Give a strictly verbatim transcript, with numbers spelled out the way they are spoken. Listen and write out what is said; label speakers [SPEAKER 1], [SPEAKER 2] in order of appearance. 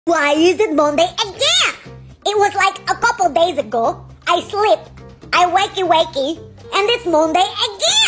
[SPEAKER 1] Why is it Monday again? It was like a couple days ago. I sleep, I wakey wakey, and it's Monday again!